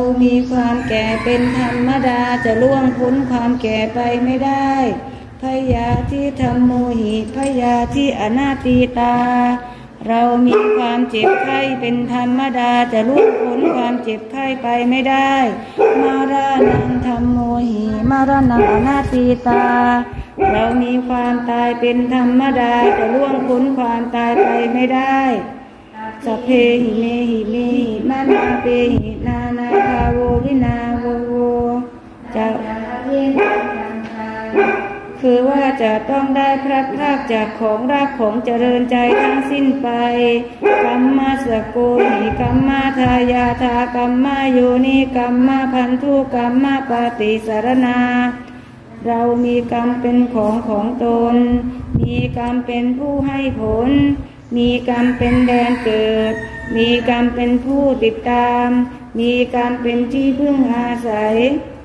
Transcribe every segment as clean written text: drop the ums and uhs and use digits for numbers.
มีความแก่เป็นธรรมดาจะล่วงพ้นความแก่ไปไม่ได้พยาธิธรรมโมหิพยาธิอนาติตาเรามีความเจ็บไข้เป็นธรรมดาจะล่วงพ้นความเจ็บไข้ไปไม่ได้มารานังธรรมโมหิมารานังอนาติตาเรามีความตายเป็นธรรมดาจะล่วงพ้นความตายไปไม่ได้สัพเพหิเมหิเมหิมานาเปหินานาภาโววินาโวโวจะคือว่าจะต้องได้พลัดพรากจากของรักของเจริญใจทั้งสิ้นไปกัมมาสโกหิกัมมาทายาทากัมมาโยนิกัมมาพันธุกัมมาปฏิสารณาเรามีกรรมเป็นของตนมีกรรมเป็นผู้ให้ผลมีกรรมเป็นแดนเกิดมีกรรมเป็นผู้ติดตามมีกรรมเป็นที่พึ่งอาศัย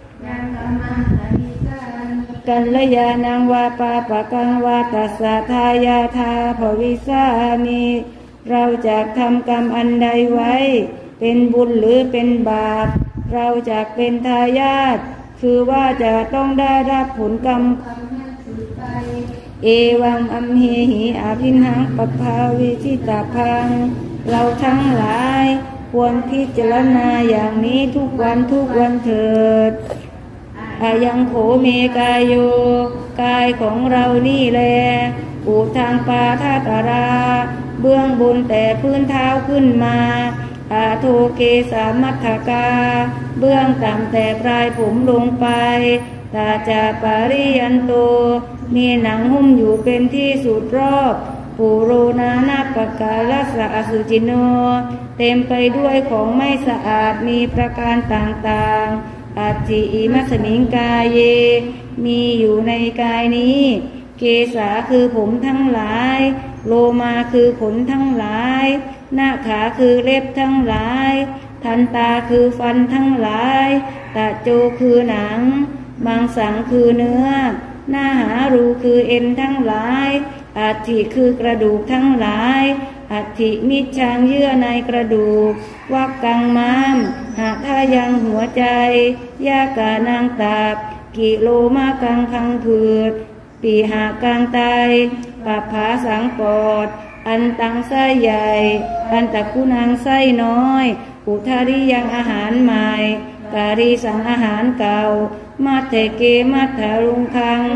กัลยาณังวาปาปะกังวาตัสสะทายาทาภวิสามิเราจะทำกรรมอันใดไว้เป็นบุญหรือเป็นบาปเราจะเป็นทายาทคือว่าจะต้องได้รับผลกรรมเอวังอัมเหหิอาภินังปภาวิชิตาพังเราทั้งหลายควรพิจารณาอย่างนี้ทุกวันเถิดอายังโขเมกายโยกายของเรานี่แลอุทางปาทาตาราเบื้องบนแต่พื้นเท้าขึ้นมาอาโทเกสามัทธกาเบื้องต่ำแต่ปลายผมลงไปตาจาปาริยันโตมีหนังหุ้มอยู่เป็นที่สุดรอบปุโรนานาปกาลัสสะอสุจิโนเต็มไปด้วยของไม่สะอาดมีประการต่างๆอัจฉิอิมัสมิงกายเยมีอยู่ในกายนี้เกสาคือผมทั้งหลายโลมาคือขนทั้งหลายหน้าขาคือเล็บทั้งหลายทันตาคือฟันทั้งหลายตะโจคือหนังมังสังคือเนื้อหน้าหารูคือเอ็นทั้งหลายอัฐิคือกระดูกทั้งหลายอัฐิมิจฉางเยื่อในกระดูกวักกังม้ามหาทายังหัวใจยากานางตับกิโลมากังพังผืดปีหากังไตปัปภาสังปอดอันตังไส้ใหญ่อันตะกุนังไส้น้อยอุทาริยังอาหารใหม่การีสังอาหารเก่ามัทเทเกมัทธารุงคัง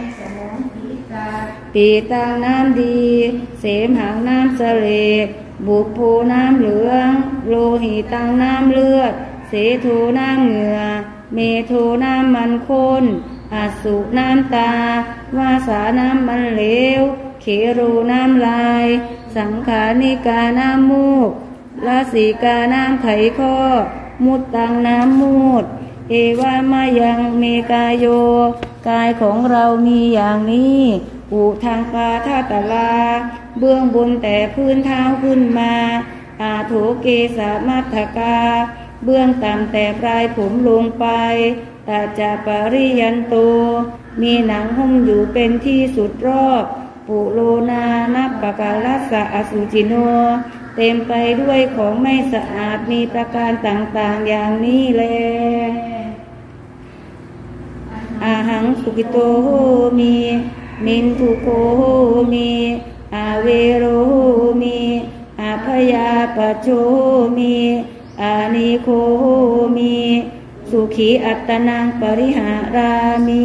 ปีตังน้ำดีเสมหังน้ำเสลดบุพโพน้ำเหลืองโลหิตังน้ำเลือดเสโทน้ำเหงื่อเมโทน้ำมันข้นอสุน้ำตาวาสาน้ำมันเหลวเขรูน้ำลายสังขานิกาน้ำมูกลาสีกาน้ำไขข้อมุตตังน้ำมูดเอวามายังเมกายโยกายของเรามีอย่างนี้อุทางปาทาตลาเบื้องบนแต่พื้นเท้าขึ้นมาอาโถเกสามัทธกาเบื้องต่ำแต่ปลายผมลงไปตาจาปาริยันโตมีหนังหุ้มอยู่เป็นที่สุดรอบปุโรนานัปปกาลัสสะอสุจิโนเต็มไปด้วยของไม่สะอาดมีประการต่างๆอย่างนี้แลอาหังสุกิโตโหมีนินทุโกโหมีอาเวโรโหมีอาพยาปโชมีอานิโคโหมีสุขีอัตตนังปริหารามี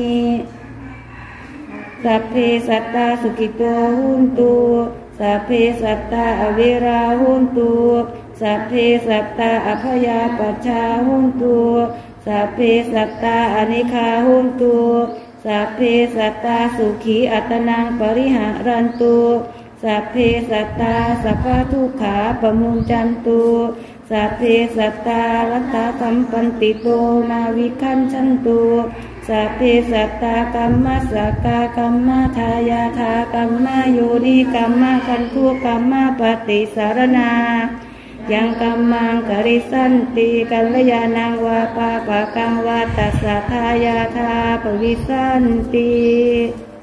สัพเพสัตตาสุขิโตหุนตุสัพเพสัตตาอเวราหุนตุสัพเพสัตตาอภยาปัชชาหุนตุสัพเพสัตตาอนิคาหุนตุสัพเพสัตตาสุขีอัตนังปริหารันตุสัพเพสัตตาสัพพทุกขาปมุญจันตุสัพเพสัตตาลัตตาสัมปันติโตนาวิคันชันตุสัพเพสัตตากัมมัสสกากัมมาทายาทากัมมาโยนิกัมมาคันธุกัมมาปฏิสารณายังกัมมังกริสันติกัลยาณังวาปาปะกังวาตัสสะทายาทาปวิสันติ